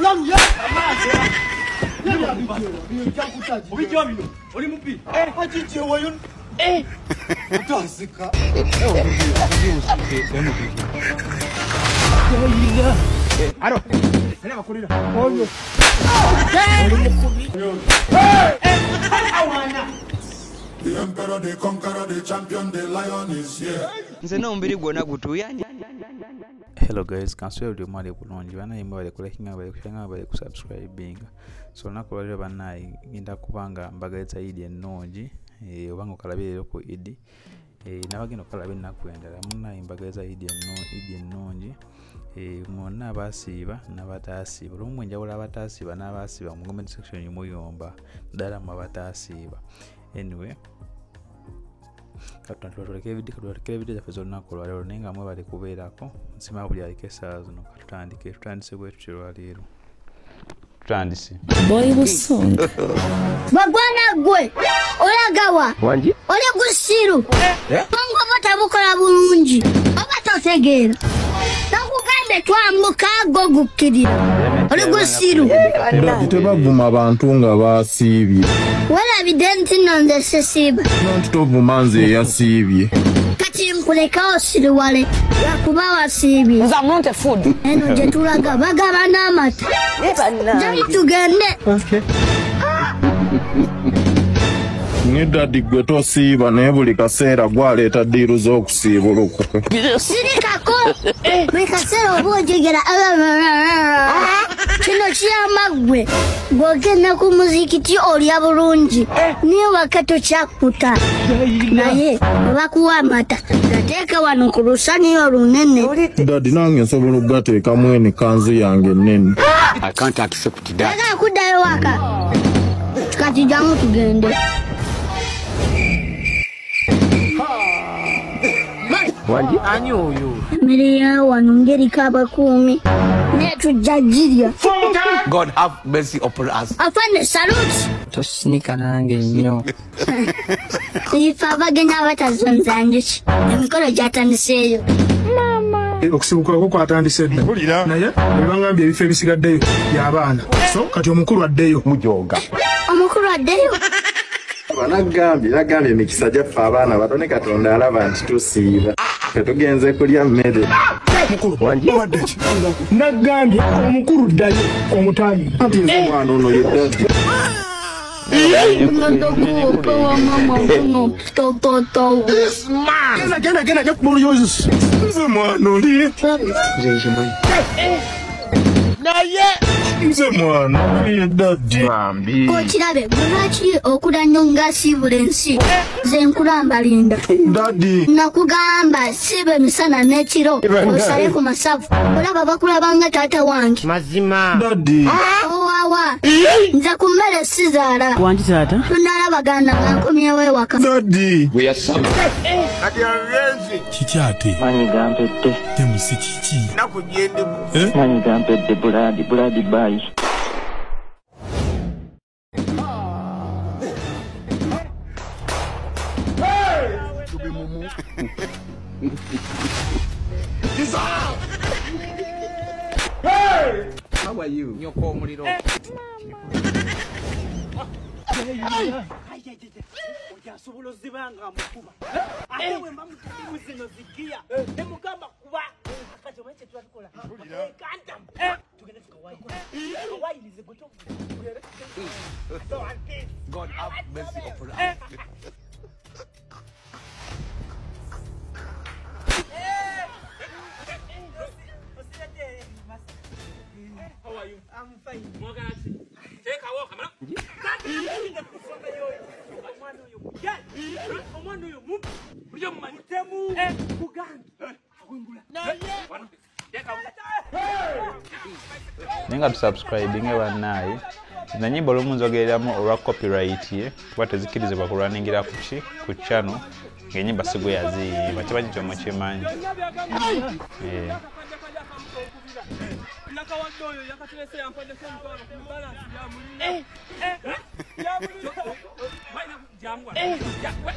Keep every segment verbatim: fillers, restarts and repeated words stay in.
The emperor, the conqueror, the champion, the lion is here. Hello guys, cancel the money bulungi bana imba bali kulekinga bali kushanga bali kusubscribing. So nakolera bana inda kubanga mbaga zaidi ennongi eh obanga okalabira ko idi eh nabagino kalabira nakwendera munna imbaga zaidi enno idi ennongi eh monna basiba nabatasiba lumwe njawula abatasiba nabasiba mu comment section yumuyomba dala mabatasiba. Anyway, katuleke video katuleke video za fezo nakolo lero nenga mwe bali kubeerako nsima buli alikesazo no katandike tutandise gwe tuchiro lero tutandise boy busong bagwana gwe olagawa wanji ole gusiru bongo batabukola bulungi obatotegera nakugande twambuka gogukirira ole gusiru tebavuma abantu nga basibye wala bidenti nonde sesiba ntitovumanze yasibye kati nkuleka osiri wale yakuba wasibye nza monte food eno je tulaga bagaba n'amata jamu tugende okay Nidadi gwe tosiiba naye buli kaseera gwaleeta ddiiru z'okusiibuluka. Sirikako buli kaseera oba ojegera kino kiyamba gwe bw'ogenda ku muzikiti olya bulungi niye waka tokyakuta naye bakuwa amata gateeka wano ku lusaniya olunene. Dadi nange nsobola okugateekamu eno kanzu yange ennene. I can't accept that. Aga kuddayo waka kati jamu tugende. Wanji ani oyo Maria wanongeri kaba kumi netu jajirya. God have mercy upon us. Afande salute Tosnika nange nnyo. ifa bagenya batazonzanjiki emikolo gyatandiseeyo okusibuka ko kwatandise dda naye ebangambye ebifo ebisigaddeyo by'abaana so kati omukulu addeyo Mujoga. omukulu addeyo Banagambye nagambye emikisa gyaffe abaana batone Katonda alaba nti tusiiba tetugenze kulya mmere. mukulu obadde ki nagambye omukulu ddayo omutayi Ati nze mwana ono ye dadi. Genda genda genda genda kubulu yozus nze mwana oli nze mwana oli ye dadi okirabe bulwaki okudannyo nga siibula ensi ze nkulambalinda dadi nakugamba siiba emisana n'ekiro osale ku masavu olaba bakulabanga taata wange Mazima. dadi owawa nze ku mmere sizaala Wanji tata. tunalabagana nga nkomyewo ewaka dadi We are some. kiki ate Mani gampette. temusi kiki Mani gampette buladi buladi bayi. How are you? Nyoko omuliro. Ojasobola zibanga mukuba ate we mbamutali zino zikia nemugamba kuba akati omache twalikola kanta tugende tukawayi kawayi lize goto God have mercy upon us. How are you? I'm fine. Mwagati. Take a walk, man. Omwana oyo mubi buli omumanyi temu Uganda wengula nenga tusubscribing banayi na nyimbo lumunzogereramu olwa copyright ye tuba tezikirizibwa kulwaningira kuki ku channel ng'enyimba sigwe yaziyimba kiba kikyomo kimanyi eh Laka wando oyo yakatulese yampondese mutwalo ku balance ya mulina eh ya mulina baina jangwa jangwa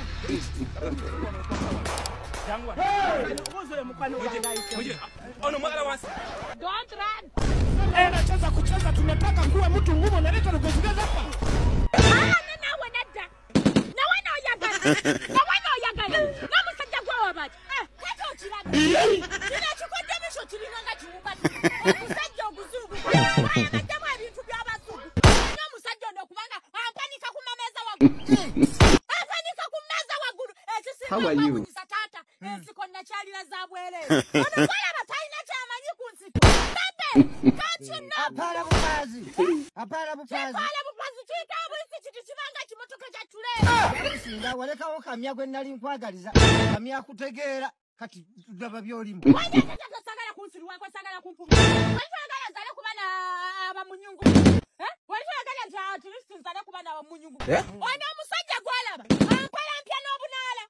jangwa ozo ya mukwano wa nayi ono mwagala wansi don't run Unacheza kucheza tunataka nguwe mtu ngumu na leta lugezugeza hapa. Ah, na nawe nada. Na wana oyagala. Na wana oyagala. Na musajja gwa wabati. Eh, kato chiraga. Kina chikote bisho chiringanga chiwubati. Musajja oguzungu. Aya majamwa ebintu by'abazungu. Na musajja ndo kubanga ampanika ku mameza wagulu. Ampanika ku meza wagulu. Eh, kisi. How are you? Tata. Eh, siko na chalira za bwele. Ono kala bataina chamanyi kunsiku. Bebe, kachi no. Apara bupazi. Apara bupazi. Apara bupazi chika bwisi chitisibanga chimotoka cha tule. Singa walekawo kamya gwe nali nkwagaliza. Kamya kutegeera kati tudaba byolimu. Wanja tata sagala kunsiru wako sagala kumpumu. Wanja sagala zale kubana abamunyungu. Eh? Wanja sagala za turisti zale kubana abamunyungu. Ona musajja gwalaba. Ampala mpya n'obunala.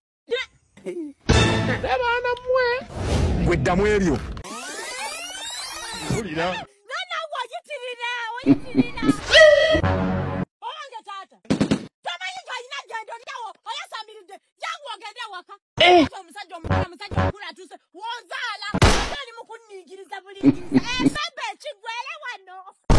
Leba ana mwe. Gwe ddamu ebyo. Ulira. Nana wajitirira, wajitirira. Owange tata. Tamanyi ina gendo lyawo oyasamiride. Jangu ogende waka. Eh. Omusajja omukula musajja omukula atuse. Wozala. Ali mukuningiriza bulingiriza. Eh, bebe kigwele wano.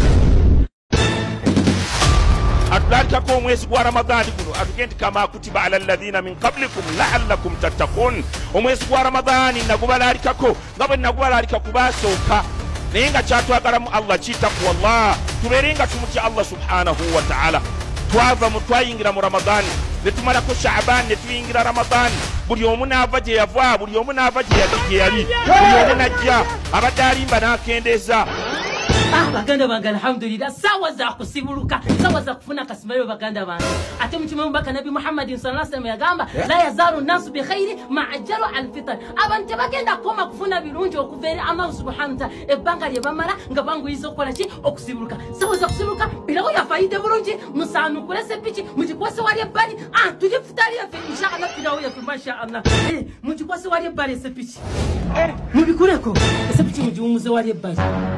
Atulalikako omwezi gwa Ramadani guno atugenti kama kutiba ala alladhina min qablikum la'allakum tattaqun. Omwezi gwa Ramadani nagubalalikako nga bwe nagubalalika kubasooka. Naye nga kyatwagalamu Allah kitaku wallah tuberenga tumutya Allah subhanahu wa ta'ala. Twava mu twayingira mu Ramadani ne tumalako Sha'ban ne tuyingira Ramadani. Buli omu n'ava gye yava, buli omu n'ava gye yali, buli omu n'ajja abadde alimba n'akendeeza. Ah, baganda bange alhamdulillah sawa za kusibuluka sawa za kufuna kasimayo baganda bange ate mtume mbaka nabi Muhammad sallallahu alaihi wasallam yagamba la yazaru nasu bi khairi ma'ajjalu al-fitan abantu bagenda koma kufuna birungi okuvera Allah subhanahu wa ta'ala ebanga lye bamala nga bangu izo kola ki okusibuluka sawa za kusibuluka bilawo ya faida bulungi musanu kulese pichi mujikwase wali bali ah tuje futari ya inshallah bilawo ya masha Allah eh mujikwase wali bali se pichi eh mubikureko se pichi mujiumuze wali bali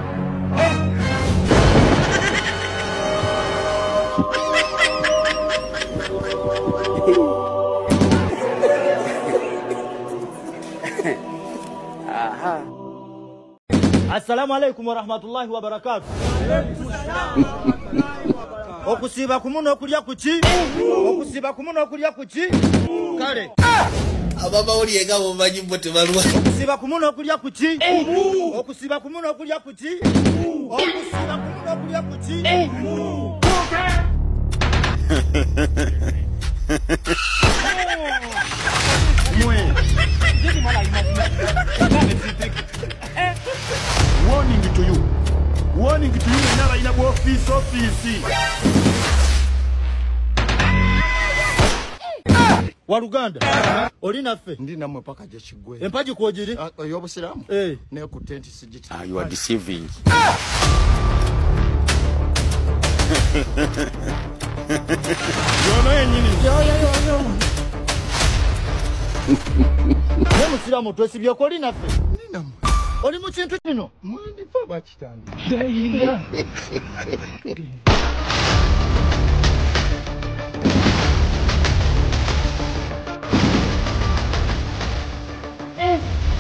Aha. Assalamu alaikum wa rahmatullahi wa barakatuh. Okusiba kumuno okulya kuki? Okusiba kumuno okulya kuki? Kale. Ababa oli ega bomanyi mbote balwa. Okusiba kumuno okulya kuki? Okusiba kumuno okulya kuki? Okusiba kumuno okulya kuki? Warning to you. Warning to you nara ina bo office office. Waluganda. Oli naffe. Ndi namwe paka je kigwe. Empaji kwojiri? Yo Musiraamu. Eh. Ne ku tent sigiti. Ah, you are deceiving. Yo no yenyini. Yo yo yo yo. Ne Musiraamu twesibye ko oli naffe. Ndi namwe. Oli mu kintu kino? Mwandi fa bakitandi. Dayinga. Eh.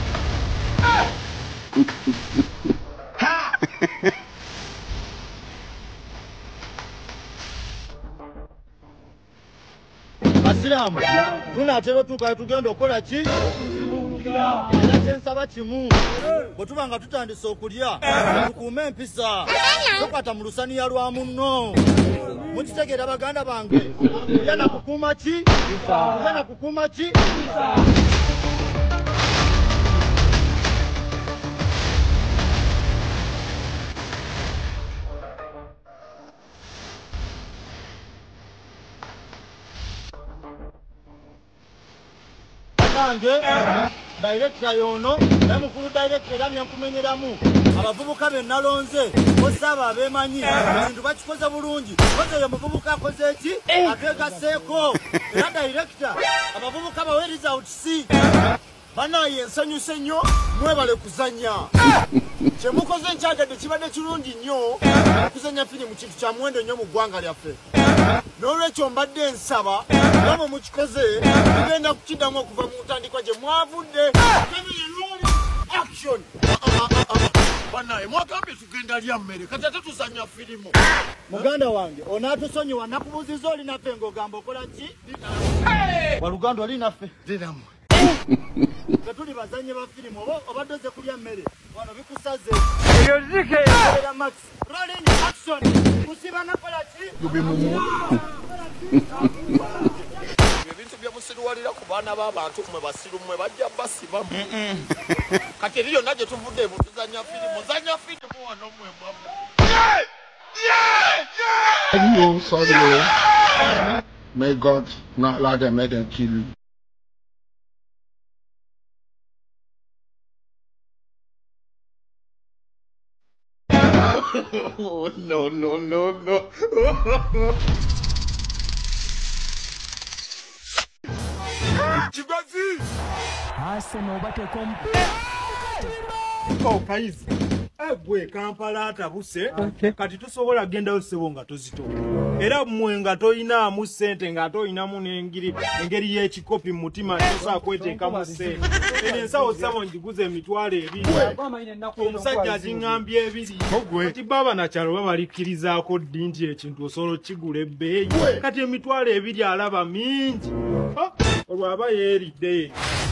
Musiraamu. Tunatero tuka tugenda okola ki? Era kyensaba kimu bwe tuba nga tutandise okulya tukuume empisa tokwata mu lusaniya lwa munno mukitegeera baganda bange kulya na kukuuma ki kulya na kukuuma ki Kange director yono namukulu director yamya kumenyeramu abavubuka be nalonze osaba abemanyi bintu bakikoze bulungi koze yo muvubuka akoze eki akegaseko era director abavubuka baweriza outsi banaye ensanyuse nnyo mwebale kuzanya kyemukoze nkyagade kibadde kirungi nnyo okuzanya firimu kintu kya muwendo nnyo mu ggwanga lyaffe n'olwekyo mbadde nsaba namwe mukikoze tugenda kukiddamu okuva mu ntandikwa gye mwavudde action banaye mwagambye tugenda lya mmere kati ate tuzanya firimu muganda wange onatusonyiwa nakubuziza oli naffe ng'ogamba okola ki waluganda oli naffe dinamu tuli bazanye ba firimu oba obadde oze kulya mmere wano bikusaze eyo zike era max rolling action musiba nakola ki gubimumu ebintu bya musirwalira ku baana b'abantu mwe basiru mwe bajja basibamu kati eriyo naje tuvudde mutuzanya firimu zanya firimu wano mwe mwamu You sorry, Lord. May God not let them make them kill you. Oh, no, no, no, no. Chibazi! Arsenal batekom. Oh, Kaizi. Ebwe Kampala atabuse kati tusobola genda osebo nga tozito era mmwe nga toyina mu sente nga toyina mu n'engiri engeri y'ekikopi mu mutima tosa kweteeka mu sente ene ensawo sabo njiguze emitwalo ebiri omusajja azingambye ebiri kati baba nakyalo babalikkirizaako ddi nti ekintu osobola kigula ebbeeyi kati emitwalo ebiri alaba mingi olwo aba yeeridde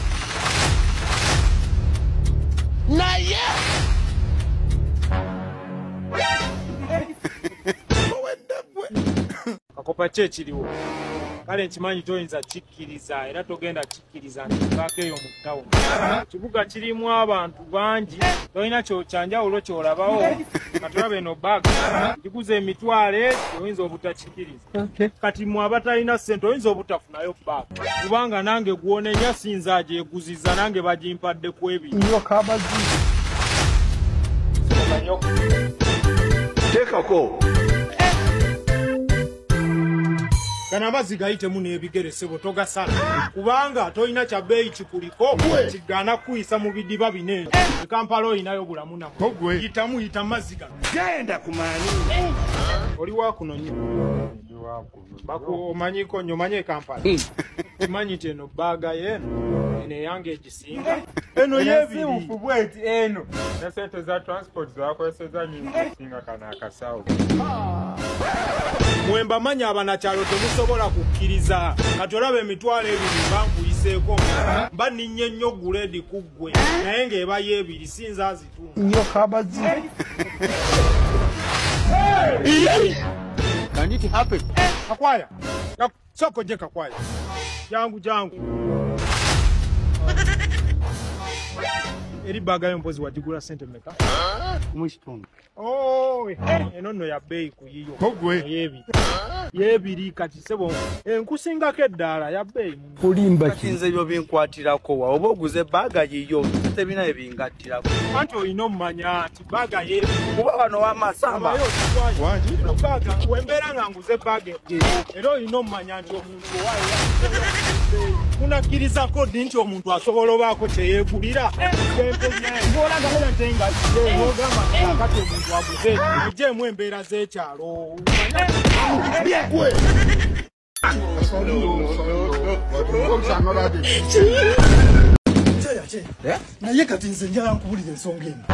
naye kakopa kye kiriwo kale nkimanyi toyinza kikkiriza era togenda kikkiriza ntivaako eyo mu ttawuni kibuga kirimu abantu bangi tolina kyokyanjawulo kyolabawo katulaba eno baga giguza emitwalo egi oyinza obutakikkiriza kati mwe abatalina ssente oyinza obutafunayo baga kubanga nange gwonenya sinza agyeguziza nange bagimpadde ku ebiri tekako kana amazzi gayitemu n'ebigere sebo togasala kubanga tolina kya bbeeyi kikuliko kigaana kuyisa mu bidiba binene Kampala oyinayo bulamu nako yitamu yita mazzi gano genda kumaani oli wakuno nnyo baku omanyiko nnyo omanye Kampala kimanyi ti eno baaga yeeno eno eyange egisinga eno yeebiri bweti eno ne sente za transport zakozeseza nyingisinga kana akasawo mwemba manya abanakyalo temusobola kukkiriza kati olaba emitwalo ebiri bankuyiseeko mba ninnye nnyo guledi ku ggwe naye ng'eba yeebiri sinza azitunga nnyo kabazi Can it happen? Kakwaya. Soko je kakwaya. Jangu jangu. Eri baga yompozi wajigula sente meka. Kumwishitonga. Oh, eno no ya bei kuyiyo. Kogwe. Yebi. Yebiri kati sebo. Enkusinga keddala ya bei. Kulimba kinze byo binkwatirako wa oboguze baga yiyo. Tebina ebingattirako. Anto ino manya ati baga yebi. Kuba bano wa masamba. Wanji. Baga wembera nga nguze baga. Ero ino manya nti omuntu wayo. Kunakkiriza kodi nti omuntu asobola obaako kyeyegulira. Mbola nga mula ntenga ogamba kati omuntu waguze ejeemu embeera z'ekyalo naye kati nze njala nkubulira ensonga eno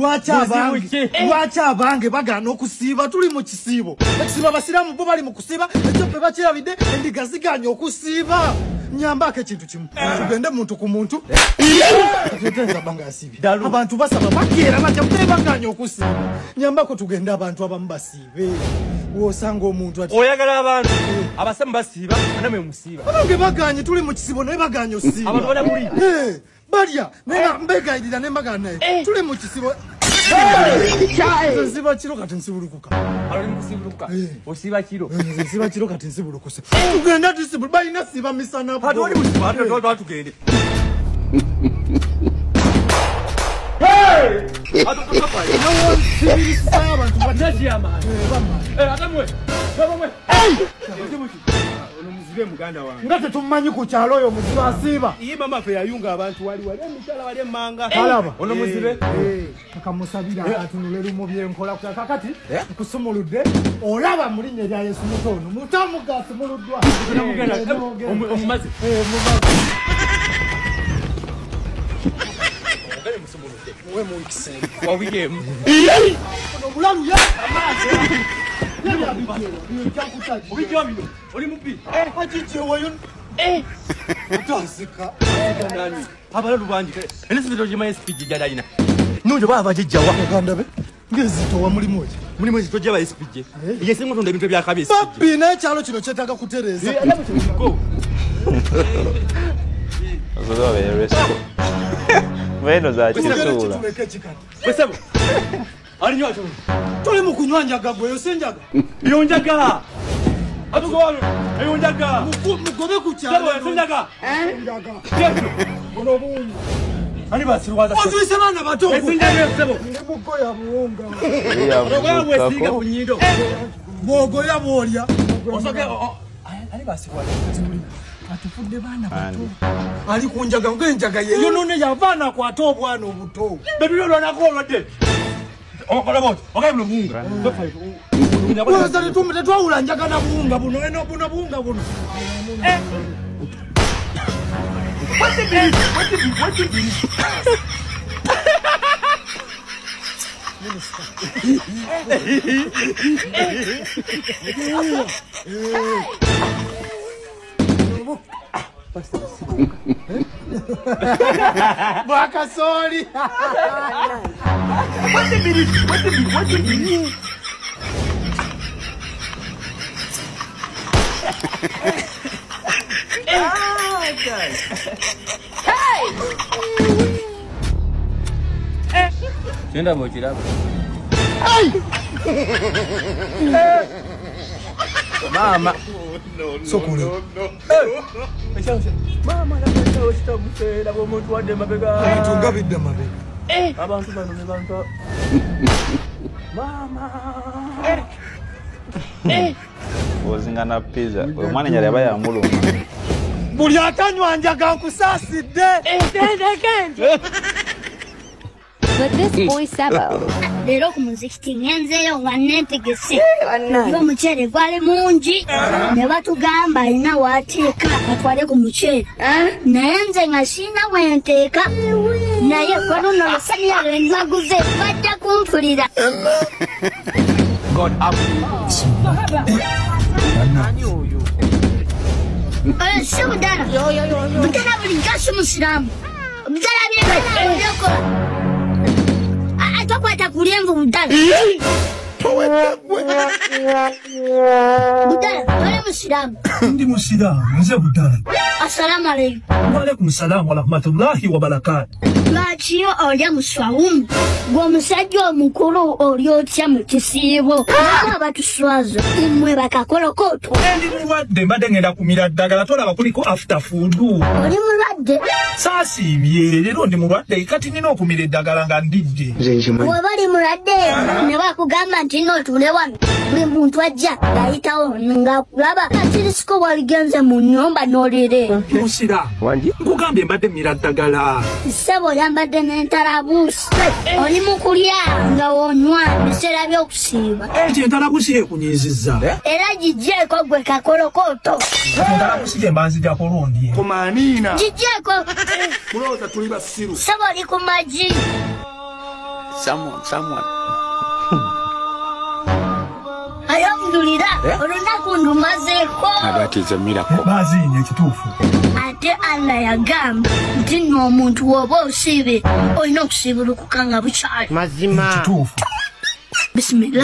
lwaki abange bagaana okusiiba tuli mu kisiibo ekisiibo abasiraamu bo bali mu kusiiba ekyo pe bakirabidde endiga ziganye okusiiba nyambako ekintu kimu tugende muntu ku muntu tenza banga asiibe abantu basaba bakeera batya baganye okusiiba nyambako tugende abantu abamu basiibe wosanga omuntu ati oyagala abantu abasamu basiiba namwe musiiba abange baganye tuli mu kisiibo naye baganye osiiba abantu bala buli balya nenga mbegayirira nembaga naye tuli mu kisibo nsiba kiro kati nsibulukuka aloli musibuluka osiba kiro nsiba kiro kati nsibulukuse tugenda tusibulu balina siba misana bwo oli musiba ate ndo tugende hey atu kutoka no sibiri saba tubataji amani eh atamwe bamwe hey Muzibe muganda wange ngate tumanyi ku kyalo oyo muzibe asiiba iyi mama fe yayunga abantu wali wali emitala wali emanga kalaba ono muzibe akamusabira atunule lumo byenkola ku kakati kusumuludde olaba mulinnya lya Yesu mutono mutamu gasumuluddwa omumazi eh mumazi Muwe mu wikise. Wa wigem. Ono mulamu ya amaze. Wigem. Oli mupi. Eh, achiche wayo. Eh. Atasika. Nani? Abala lubanji. Ene sibito jima S P G jada ina. Nunjo baba jijjawa. Kandabe. Ngezito wa mulimu ki. Mulimu zito jaba S P G. Yese ngoto ndebintu bya kabisi. Papi na chalo kino chetaka kutereza. Go. Azoba be resto. Weno za chisula. Wesebo. Ali nyo acho. Tole mu kunywanja gwe yosenjaga. Yonjaga. Atuko wano. Yonjaga. Mugobe kucyalo. Sebo yonjaga. Eh? Yonjaga. Ono bunyi. Ani basi rwaza. Ozise bana bato. Esinjaga sebo. Ndibuko ya buunga. Ya buunga. Wesinga kunyindo. Bogo ya bolya. Osoke ani basi rwaza. Atufudde bana bato. Ali kunjaga ngenjaga ye. Yo none yavana kwata obwana obuto. Bebilo lwana ko lwadde. Okola bot. Okay mlunga. Waza nitumete twawula njaga na buunga buno eno buno buunga buno. Eh. What the hell? What the hell? What the hell? Baka sorry. What the hell? What the hell? What the hell? Oh, God. Hey! Eh! Tenda mochila. Hey! Mama. No, no, so cool. No, no. Hey! Mama, na oshita musela bomuntu wadde mabega. Eh, tungabidde mabega. Eh! Abantu bano ne bantu. Mama. Eh! Eh! Ozingana pizza. Omwana nyali abaya muluma. Buli atanywa njaga nkusaasidde. But this boy Sabo. Leero ku muzikiti ngenzeyo nga neetegese. Ng'omuceere gwali mungi ne batugamba alina waateeka atwale ku muceere. Naye nze nga siina bwenteeka. Naye kwaluno lusaniya lwe naguze bajja kumpulira. God up. Eh, si budala. Budala bulijjo si Musiraamu. Budala byebala byokola. Atakwata kulengo budala. Budala, wale Musiraamu. Ndi Musiraamu, nze budala. Assalamu alaikum. Wa alaikum salaam wa rahmatullahi wa barakatuh. Lwaki olya muswawumu gw'omusajja omukulu oli otya mu kisiibo aba batuswaza mmwe bakakolokooto ndi mulwadde mbadde ngenda kumira ddagala tolaba kuliko after food oli mulwadde saasiibye leero ndi mulwadde kati nina okumira eddagala nga ndidde bwe bali mulwadde ne bakugamba nti n'otuule wano buli muntu ajja ng'ayitawo ng'akulaba katirisiko bwaligenze mu nnyumba n'olire Musiraamu nkugambye mbadde mmira ddagala ssebo oyambadde n'entalabuusi oli mu kulya nga wonywa biseera by'okusiiba enti entalabuusi yeekunyizizza era gijjeeko gwe kakolokooto entalabuusi gye mba nzijjako lundi kumaaniina gijjeeko mulowooza tuli basiru ssebo oli ku magi someone someone ayamdulira olunaku ndumazeeko abatize mirako baaziinya ekituufu ate Allah yagamba nti nno omuntu w'oba osiibe olina okusiibulukuka nga bukyali mazima ekituufu bisimillah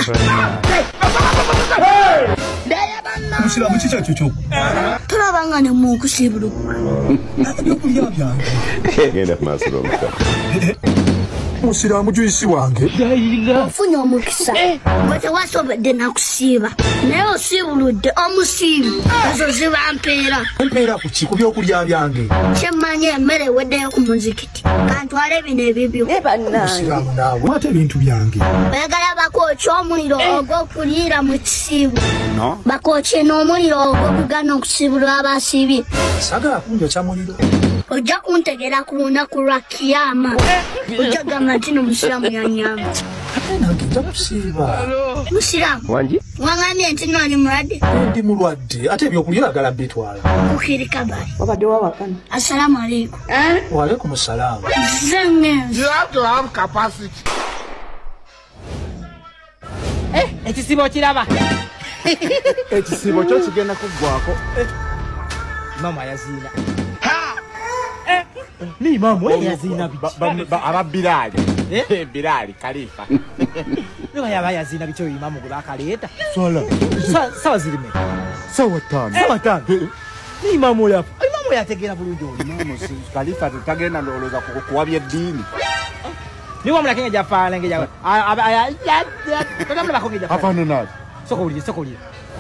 Musiraamu kiki ekyo kyokka tolabanga ne mu kusiibulukuka ebyokulya byange genda kumaaso n'omuka Musiraamu juyisi wange ofunye omukisa gwe tewasobodde nakusiiba naye osiibuludde omusiibu ezo ziba mpeera empeera ku ki ku byokulya byange kyemmanyi emmere eweddeyo ku muzikiti kantwale bino ebibyo Musiraamu naawe ate ebintu byange oyagala bakookye omuliro ogw'okuliira mu kisiibu bakookye n'omuliro ogw'okugana okusiibulwa abasiibye sagala kunjokya muliro ojja kuntegera ku lunaku lwa kiyama ojja gamba nti n'Omusiraamu yanyamba Musiraamu. Wanji? Wangambye nti noli mulwadde. Ndi mulwadde ate ebyokulya oyagala mbitwala. Kukirikabali. Wabadde wawakana. Assalamu alaikum. Wa alaikum salaam. Zengenzi. You have to have capacity. Eh, ekisibo kiraba. Ekisibo kyo kigenda kuggwako. Mama yazina. Eh, ni mama yazina bichi. Aba Bilali. Eh, Bilali Khalifa. Niba yaba yazina bichi imamu gwe bakaleta. Sola. Sawa zirime. Sawa tano. Sawa tano. Ni imamu yafu. Imamu yategera bulungi oli. Imamu si Khalifa tutagenda ndowoloza kuwabya eddiini. Niwa mulakenga jafala ngeja. Aba aya ya. Tadamla bakonge jafala. Afano nazo. Sokolije sokolije.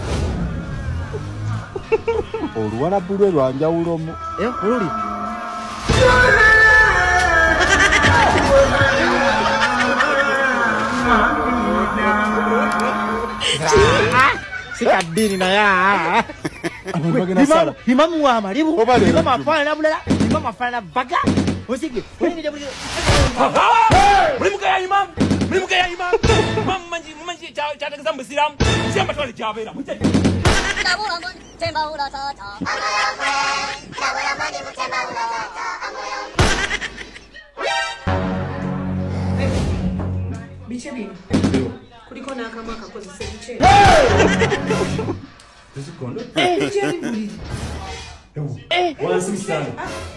Oluwalabu lwe lwanjawulomu. Eh, oluli. Sika dini na ya. Imamu, imamu wa maribu. Imamu afana na bulala. Imamu afana na baga. Osige. Wewe ni Mlimuka ya imam. Mlimuka ya imam. Imam manji manji cha cha ta Musiraamu. Sema twali chabera. Muje. Bicheni. Kuliko na kama kakoze sebiche. Zikondo. Eh, bicheni buli. Eh, wansi sana.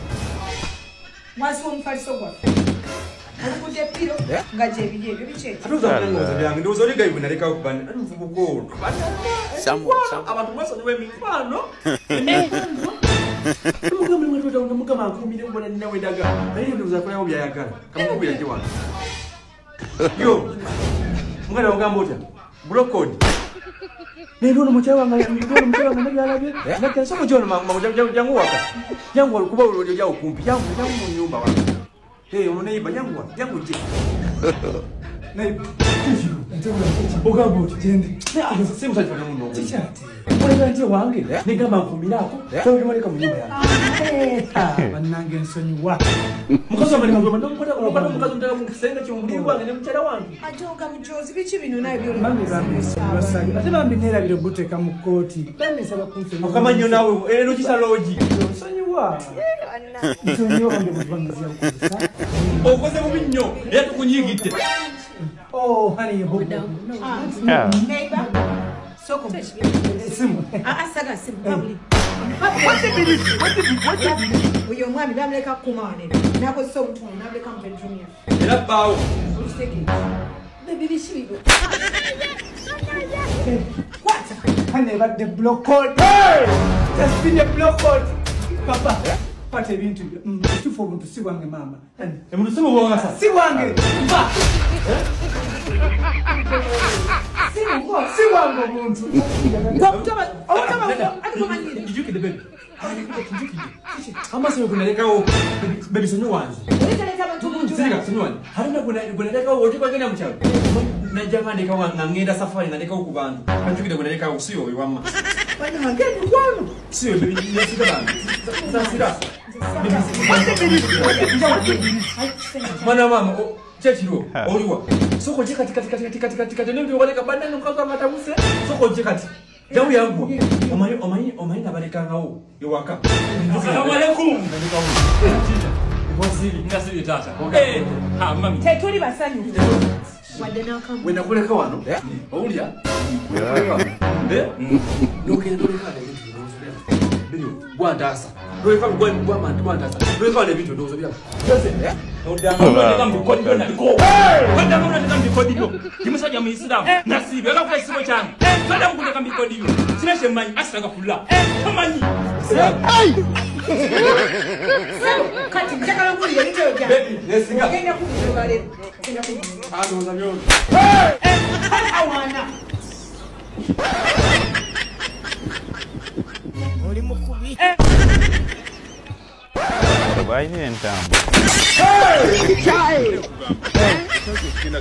Mwasi omufaliso gwa. Alikude piro ngaje bije biche. Atuza ngoza byange ndozo liga ibuna leka okubana. Anuvuga ko. Samu abantu bose niwe mifano. Eh. Muga mwe mwe ndo muga makumire mbona nawe daga. Ayi ndoza kwa yobya yakala. Kama kuya jiwana. Yo. Muga ndo ngamba ota. Brokodi. Nendo no muchawa ngaya ndo muchawa ngaya yalaje. Nakya somo jona mama jangu waka. Jangu walikuba ulio jao kumpi. Jangu jangu mu nyumba waka. Hey, unaiba yangu yangu je. Naiba. Oga boti tende. Ah, simu sasa tuna muno. Chichati. Mbona nje wange? Ni kama ngumi lako. Kwa hiyo wale kama nyumba yangu. Ah, banange nsonyi wa. Mukazo mali ngoma ndo mpata mpata mukazo ndaka mukisenga cyumuri wange ne mchara wange. Ajoga mujozi bichi bino nayo byo. Mami bamisa basali. Ate bambi nera biro buteka mu koti. Bambi saba kunse. Kama nyo nawe ero kisaloji. Nsonyi wa. Nsonyi wa ndo mbangazi yangu. Okoze mu binyo. Yetu kunyigite. Oh, honey, you Ah, neighbor. Soko. Simu. Ah, asaga simu public. What the minute? What the minute? What the minute? Uyo mwami bamleka kumane. Nako so mtu nabeka mpendrumia. Era bawo. Mistake. Baby bishigo. What? Honey, but the block code. Hey! Just been a block code. Papa. Pate bintu mtufu muntu si wange mama. E muntu si wange sasa. Si wange. Ba. Si wange, si wange muntu. Kwa mtama, mtama ati kama nini? Dijuki the baby. Ani kuja dijuki. Kama sio kunaleka o baby sonyo wanzi. Leta bantu muntu. Sika sonyo wanzi. Harina kuna kunaleka o oti kwa kenya mchawi. Na jamani kawa ngangenda safari naleka ku bantu. Kanjukide kunaleka o sio iwama. Bana ngeni kwano. Sio baby yesika bana. Sasa Mana mama, chechiro, oliwa. Soko je kati kati kati kati kati kati ndio wale kabanda nukaza matabuse. Soko je kati. Jamu yangu. Omayi omayi omayi nabaleka ngao. Yowaka. Assalamu alaikum. Waziri, ngasiri tata. Eh, ha mami. Tetuli basanyu. Wadena kama. Wenda kuleka wano? Oulya? Eh? Nokene kuleka Biyo, gwandasa. Lweka gwa gwa mandi gwandasa. Lweka le bitu ndozo bya. Jose, eh? Odanga ndeka mbikodi byo naliko. Odanga ndeka mbikodi byo. Kimusajja mu Islam. Nasibe aka kwa isibo changu. Twenda mkundeka mbikodi byo. Sineshe manyi asanga kula. Kamanyi. Hey! Kati mchakala nguli ya nito ya. Baby, nesinga. Kenya kubizoga leo. Kenya kubizoga. Ah, ndoza byo. Hey! Eh, awana. Oli mukubi. Vai ni ntambo. Hey! Chai!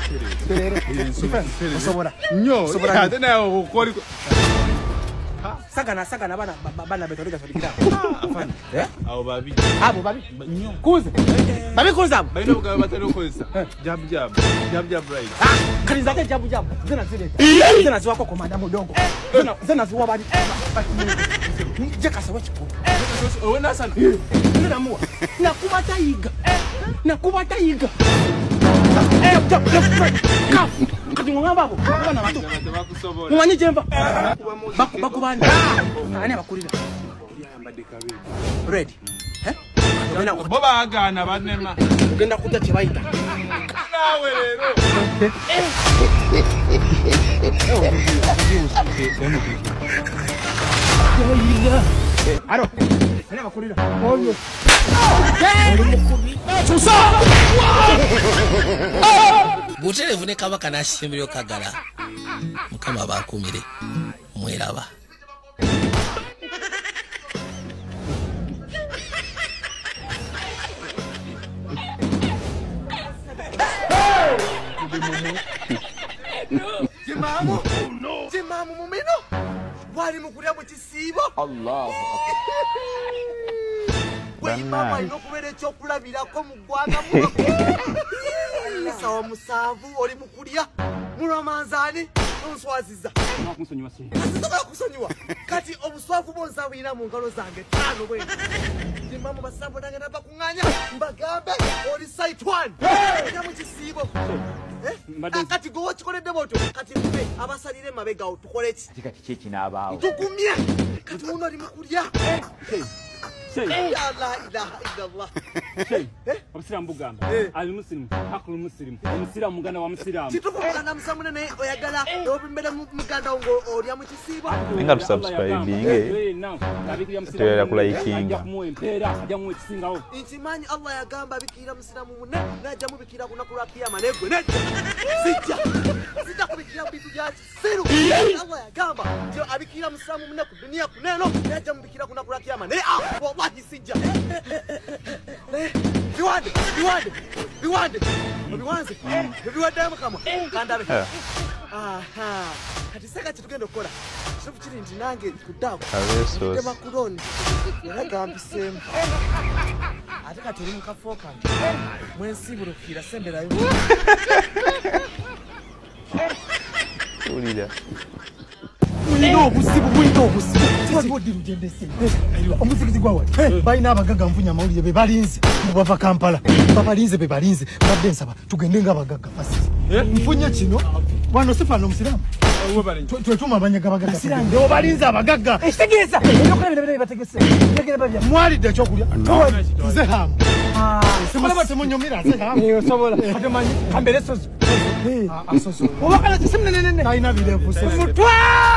Sobora. Nyo. Sobora. Tena ukori. sagana sagana bana bana betoleka solikira afani eh abo babi abo babi kuze babi kuza bayino bugaba batero koza jab jab jab jab right kaliza ke jab jab zena zile zena ziwa kwa komanda mudongo zena zena ziwa bali je kasawa chipo wewe na sana nina muwa na kubata yiga na kubata yiga jab jab left right kaf kati ngamba abo bana bato mwanyi jemba baku baku bani ani abakulira ready eh boba agana banema ugenda kuta kibaita nawe rero aro ani abakulira oyo Chusa! Buterevu ne kabaka nashimbiro kagala. Mukama bakumire. Mweraba. Jimamu! Jimamu mumino! Wali mukulia mu kisibo? Allah. Mama inokubere kyokulabirako mu ggwanga muno sawa musanvu oli mukulya mulwamanzaani nonswaziza asisobola kusonyiwa kati obuswavu bwonsabwira mu ngalo zange tano bwe zimamu basambo nange nava kuŋŋanya mbagambe oli site one ja mu kisiibo kati gwe wakikoledde bwotyo kati ffe abasalire emabegawo tukole ki kati kyekinaabawo tukumye kati uno ali mukulya Ya la ilaha illallah. Musiraamu bugamba ali muslimu akulu muslimu musiraamu muganda wa musiraamu kitufu muganda musamune ne oyagala obimbere muganda ngo olya mu kisibo ninga tu subscribing tera ku liking intimanyi Allah yagamba bikira musiraamu munne najja mubikira kuna kula kiyama negwe ne sijja sijja kubikira bitu bya siru Allah yagamba jo abikira musiraamu munne ku dunia kuneno najja mubikira kuna kula kiyama ne ah wallahi sijja biwande biwande biwande biwanze biwande mukama kandabe aha kati saka kitugenda okola kifu kiri nti nange kuddaako tema kuloni yagambisemu ate kati oli mukafo kange mwensibulukira semberayo ulira Mulino obusibu bulino obusibu tiwali odiru jendese omuzikiti gwawa balina abagaga nfunya mawulire be balinze bava Kampala babalinze be balinze badde nsaba tugende nga abagaga fasiti nfunye kino bwano sifano musiraamu twetuma abanyaga abagaga sirande obalinze abagaga ekitegeeza eyokulabira bategese tegere babya mwalidde ekyokulya nze hamu simala batemunyumira nze hamu osobola atemanyi kambere sozo asoso obakala kisimne nene kaina birevu mutwa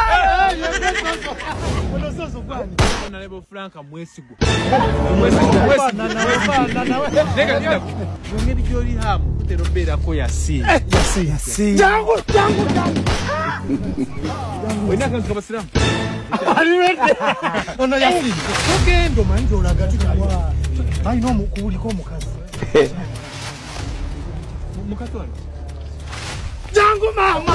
ono sozo kwani ona lebo franka mwesigwa mwesigwa mwesigwa na na nega ngira ngeri jori hamu kuterobera ko yasi yasi yasi jangu jangu jangu wena kan ko basira ari wende ono yasi ogendo manje olaga tukwa bayi no mukuli ko mukazi mukazi wali jangu mama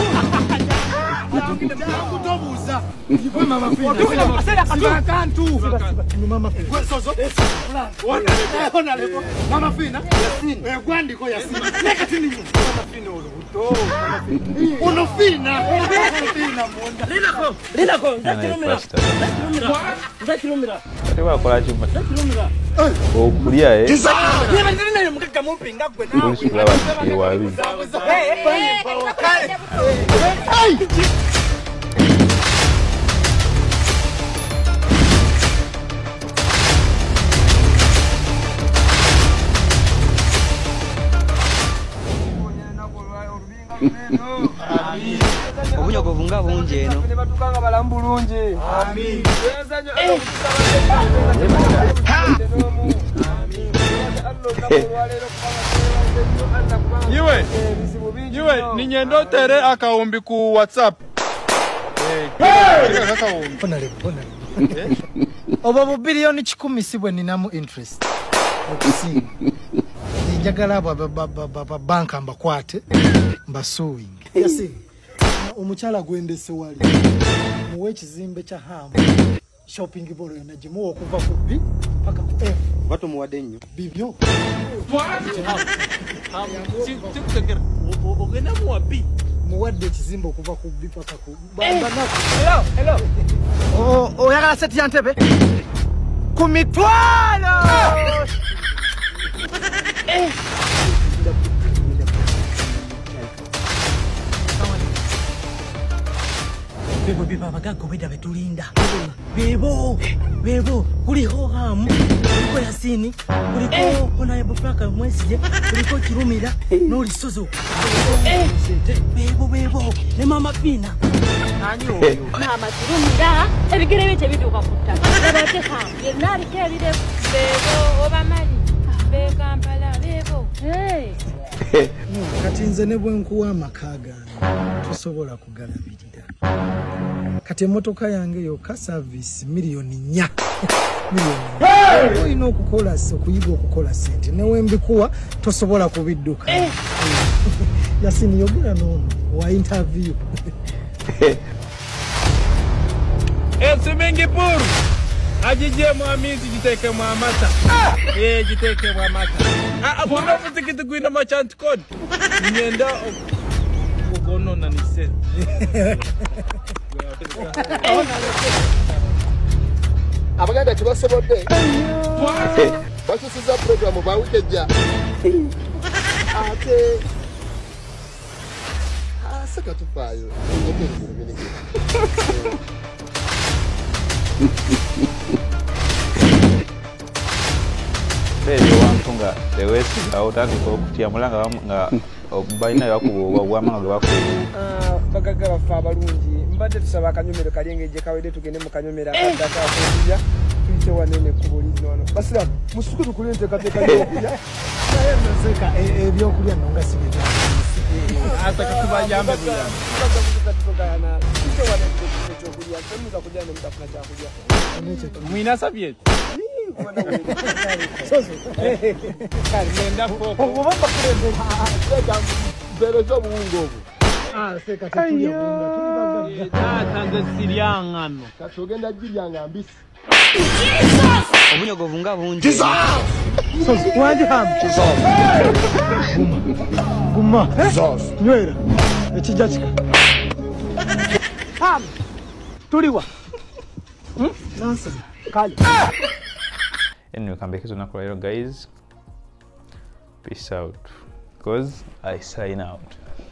jangu tobuza iwe mama fina asera kantu mama fina sozo ona ona lebo mama fina yasini eh gwandiko yasini nekatini mama fina oluto ono fina fina monda lilako lilako ndakirumira ndakirumira tewa kola chuma ndakirumira okulia eh niba ndiri nayo mukaga mumpinga gwe nawe ulisukula bati wabi eh eh Hey! obunyogovu nga bungi eno batukanga balamu bulungi Yiwe Yiwe ninyendo tere akawumbi ku WhatsApp obo bubiliyoni kikumi sibwe ninamu interest okusinga njagala abo banka mbakwate mbasuwing yasi omukyala gwendese wali muwe ekizimbe kya hamu shopping bolo yonna gimuwa okuva ku B paka ku F bato muwadde nnyo bibyo ogenda muwa B muwadde ekizimbe okuva ku B paka ku hello hello oyagala seti ya ntebe ku mitwalo Bebo biba bagago beda betulinda. Bebo, bebo, kuliko hamu, kuliko Yasini, kuliko kona yebo Franka mwesije, kuliko Kirumira, noli sozo. Bebo, bebo, ne mama Pina. Nani oyo? Mama Kirumira, ebigere biche bituka kutta. Babate hamu, yenali kebide bebo oba mali. Be Kampala bebo. Hey. Kati nze ne bwenkuwa amakaga tosobola kugalabirira. Kati emotoka yange yokka service milioni nnya. Milioni. Olina okukola so kuyiga okukola sente. Newe mbikuwa tosobola kubidduka. Yasini yogera nono wa interview. Esimengi puru. Ajije mwamizi jiteke mwamata. Eh jiteke mwamata. Ah abona muzikiti gwina machant code. Nyenda ugono na nise. Abaganda kibasobodde basusiza programu bawukejja ate asaka tufaayo Bebe wantunga lewesi awutandika okutya mulanga nga balina bakuba obwamanga ge bakuba bagaga bafa abalungi mbadde tusaba akanyomero kalyengeje kawedde tugende mu kanyomero akadaka akulya tuyite wanene ku bulino wano basiramu musukulu kulente kateeka y'okulya naye noseka ebyokulya nonga sibyo ataka kubayambe buyambe baga mukatugana tuyite wanene ekyokulya temuza kulya ne mutafuna kyakulya mwina sabyet soso kali nenda foko obamba kulende mpeereza obuwunga obwo seka tetulya bunga tuli bagagga nze siryangano kati ogenda giryanga mbisi obunyogovu nga bungi soso wandi hamu guma nywera ekijja kika hamu tuliwa nansa kali anyway kambekezo nakolero guys peace out because I sign out.